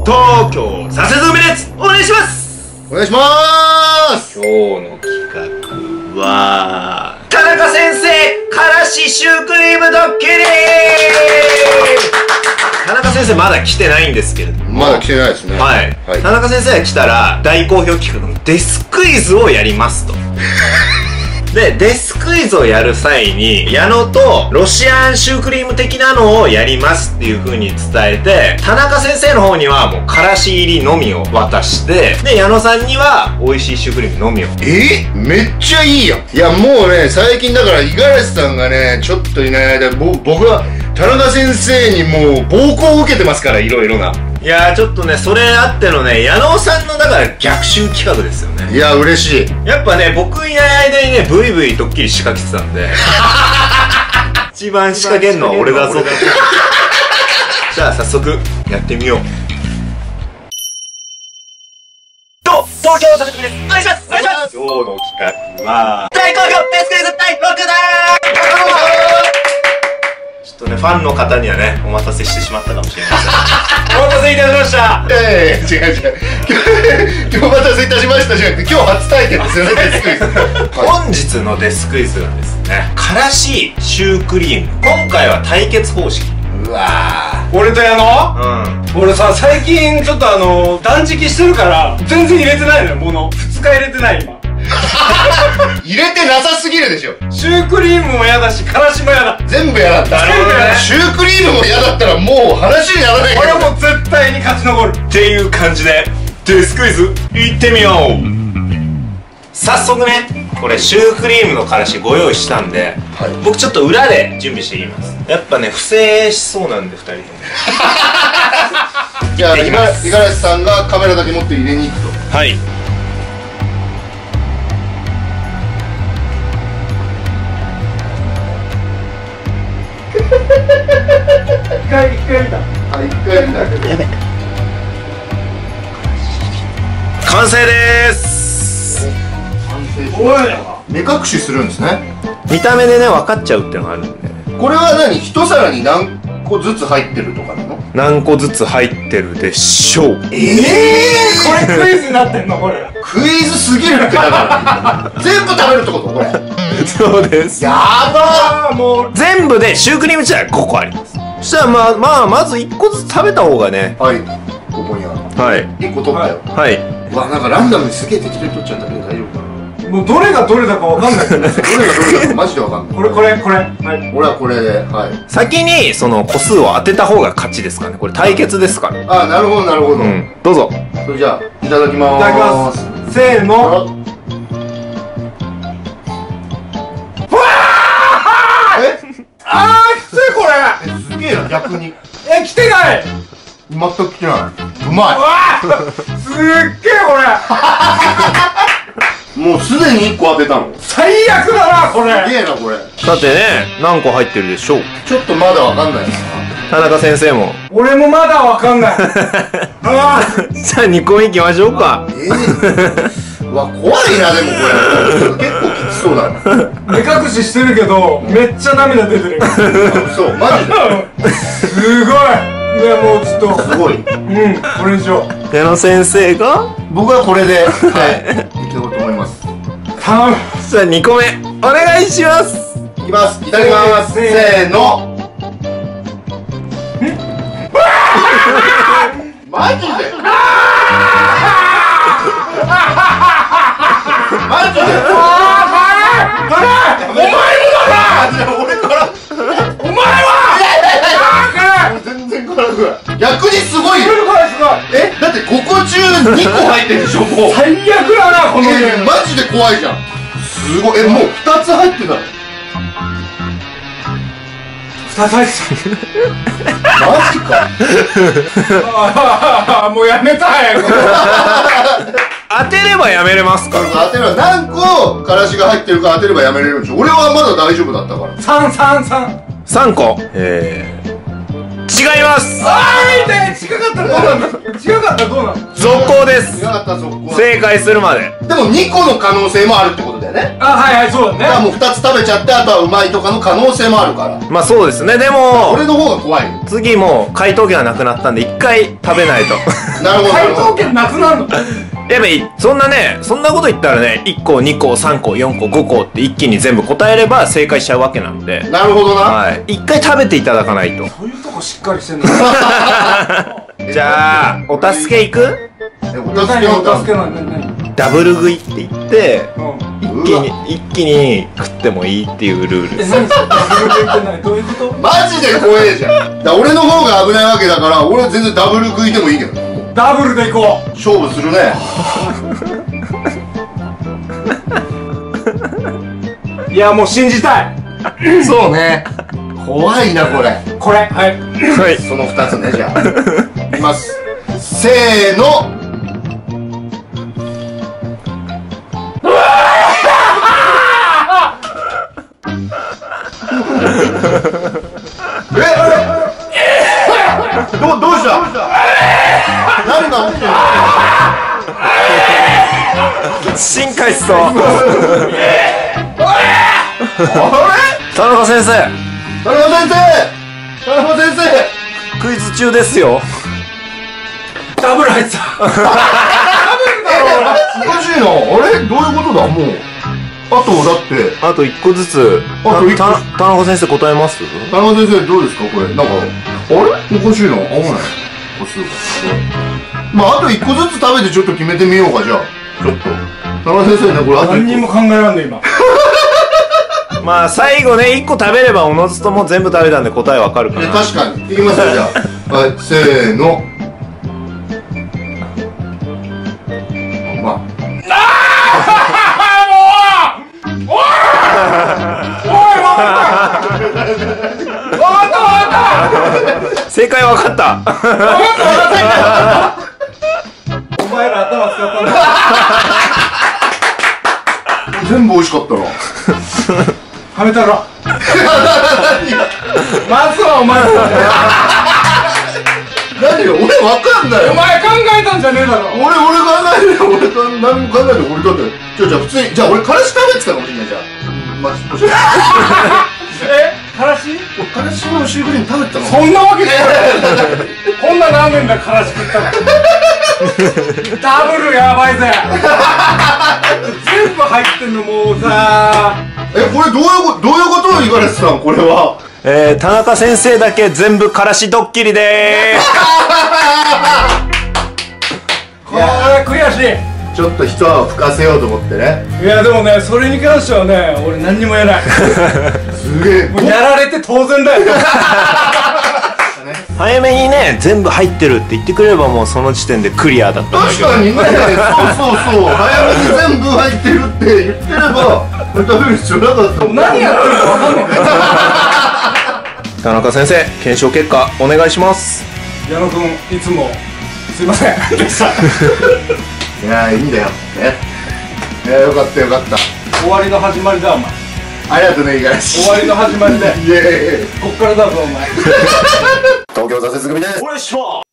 東京サセズミレッツお願いします。 お願いしまーす。 今日の企画は田中先生からしシュークリームドッキリ。田中先生まだ来てないんですけれども、 まだ来てないですね。 はい、田中先生が来たら大好評企画のデスクイズをやりますと。で、デスクイズをやる際に矢野とロシアンシュークリーム的なのをやりますっていう風に伝えて、田中先生の方にはもうからし入りのみを渡して、で矢野さんには美味しいシュークリームのみを。 めっちゃいいやん。いやもうね、最近だから五十嵐さんがねちょっといない間、僕は田中先生にもう暴行を受けてますから、いろいろな。 いやーちょっとね、それあってのね、矢野さんのだから逆襲企画ですよね。 いや嬉しい。やっぱね、僕いない間にね、ブイブイドッキリ仕掛けてたんで一番仕掛けんのは俺だぞじゃあ早速やってみよう。東京サセズミです。お願いします。お願いします。今日の企画は大好評デスクイズ第6弾。ちょっとね、ファンの方にはね、お待たせしてしまったかもしれません。お待たせいたしました。 違う今日お待たせいたしましたじゃなくて、今日初体験ですよね、デスクイズ。 本日のデスクイズはですね、からしシュークリーム。今回は対決方式。 うわー、俺と矢野？俺さ、最近ちょっと断食してるから全然入れてないのよ、物。2日入れてない今。 入れてなさすぎるでしょ。 シュークリームも嫌だし、からしも嫌だ。 全部嫌だった。シュークリームも嫌だったらもう話にならないけど。 俺も絶対に勝ち残るっていう感じでデスクイズいってみよう。早速ね、これシュークリームのからしご用意したんで、僕ちょっと裏で準備していきます。やっぱね、不正しそうなんで2人ともじゃあ五十嵐さんがカメラだけ持って入れに行くと。 はい。 一回見た。 一回見たけど。やべ。 完成でーす。 おい。目隠しするんですね。 見た目でね、分かっちゃうってのがあるんで。 これは何？一皿に何個ずつ入ってるとかなの？ 何個ずつ入ってるでしょう。 これクイズになってんのこれ。 クイズすぎるってだから全部食べるってことこれ。 そうです。 やばー。もう全部でシュークリーム自体5個あります。そしたらまず1個ずつ食べた方がね。 はい、ここにある。 はい。 1個取ったよ。 はい。 うわ、なんかランダムにすげえ適当に取っちゃったけど大丈夫かな。 もうどれがどれだかわかんない。どれがどれだかマジでわかんない。これ。はい。 俺はこれで、はい。 先にその個数を当てた方が勝ちですからね。これ対決ですから。 あ、なるほどなるほど。 どうぞ。 それじゃあいただきまーす。 いただきます。せーの。わー！きついこれ。 すげえな、逆に。 来てない。 全く来てない。うまい。 わー！すっげえこれ。 もうすでに1個当てたの。 最悪だなこれ。 すげえなこれ。 さてね、何個入ってるでしょう。 ちょっとまだわかんないですか。 田中先生も。 俺もまだわかんない。 じゃあ2個目いきましょうか。 うわ、怖いな。でもこれ結構きつそうだな。 目隠ししてるけどめっちゃ涙出てる。 そう、マジですごい。いやもうちょっとすごい。 これにしよう。 矢野先生が僕はこれでいけようと思います。 頼む。 じゃあ2個目お願いします。 いきます。いただきます。せーの。マジでマジでお前もだな。俺からお前は全然辛くない。逆にすごいよ。 すごい。 だってここ中2個入ってるでしょ。もう最悪だなこのゲーム。 マジで怖いじゃん。すごい。もう2つ入ってたの。 2つ入ってた。マジか。 もうやめた早く。 当てればやめれますから。 当てれば何個からしが入ってるか当てればやめれるんでしょ。俺はまだ大丈夫だったから。 3個。違います。 近かったらどうなんだ。違かったらどうなんだ。 続行です。 違かったら続行。 正解するまで。 でも2個の可能性もあるってことだよね。 あ、はいはい、そうだね。 だからもう2つ食べちゃって、あとはうまいとかの可能性もあるから。 まあそうですね。でも俺の方が怖いよ。 次もう回答権はなくなったんで一回食べないと。 なるほど。 回答権なくなるの？ やっぱりそんなね、そんなこと言ったらね、1個2個3個4個5個って一気に全部答えれば正解しちゃうわけなんで、 なるほどな。 はい一回食べていただかないと。 そういうとこしっかりしてんの。 じゃあお助けいく？ お助け何の助けない何？ ダブル食いって言ってうん。 一気に食ってもいいっていうルールです。 何それ？ダブル食いって何？どういうこと？ マジで怖えじゃん。だから俺の方が危ないわけだから、俺全然ダブル食いでもいいけど。 ダブルでいこう。 勝負するね。 いや、もう信じたい。 そうね。怖いなこれ。 これ、はい。 はいその2つね、じゃあ。いきます。せーの。どうした何が起きてるの？ 進化しそう。 あ田中先生、 れ田中先生クイズ中ですよ。 ダブル入ってた。 おかしいな。あれどういうことだもう。あとだってあと1個ずつ。 あと一個田中先生答えます？ 田中先生どうですかこれ。なんかあれおかしいな。合わない個数が。まああと1個ずつ食べてちょっと決めてみようか。じゃあちょっと田中先生ね、これあと1 何にも考えらんねえ今。 まあ最後ね1個食べればおのずとも全部食べたんで答えわかるか個。 な。 確かにいきますよじゃあ。はいせーの。まあ正解わかった。 お前ら頭使ったんだ。 全部美味しかったな。 はめたろ。まずはお前何よ俺わかんないよ。 お前考えたんじゃねえだろ。 俺考えるよ。何も考えて俺だってじゃあ普通にじゃあ俺からし食べてたかもしれない。じゃあまあもしからし？ 俺からしのシュークリーム食べてたの。 そんなわけねえ。こんなラーメンだからし食ったら。ダブルやばいぜ。全部入ってんのもうさ。 これどういうこと五十嵐さんこれは。 田中先生だけ全部からしドッキリでーす。 これ悔しい。 ちょっと一泡吹かせようと思ってね。 いやでもね、それに関してはね、俺何にも言えない。 すげえ。 もうやられて当然だよ。 早めにね全部入ってるって言ってくれればもうその時点でクリアだったんだけど。 確かにね。そう早めに全部入ってるって言ってれば食べる必要なかった。 何やってるか分かんない。 田中先生検証結果お願いします。 矢野くんいつもすいませんでした。 いやいいんだよね。よかったよかった。 終わりの始まりだお前。 ありがとうね五十嵐。 終わりの始まりで。 イエーイ。 こっからだぞお前。 東京挫折組です。 お願いします。